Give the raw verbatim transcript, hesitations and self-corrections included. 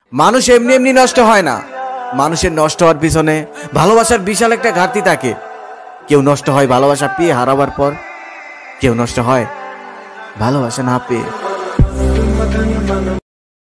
মানুষ এমনি এমনি নষ্ট হয় না, মানুষের নষ্ট হওয়ার পিছনে ভালোবাসার বিশাল একটা ঘাটতি থাকে। কেউ নষ্ট হয় ভালোবাসা পেয়ে হারাবার পর, কেউ নষ্ট হয় ভালোবাসা না পেয়ে।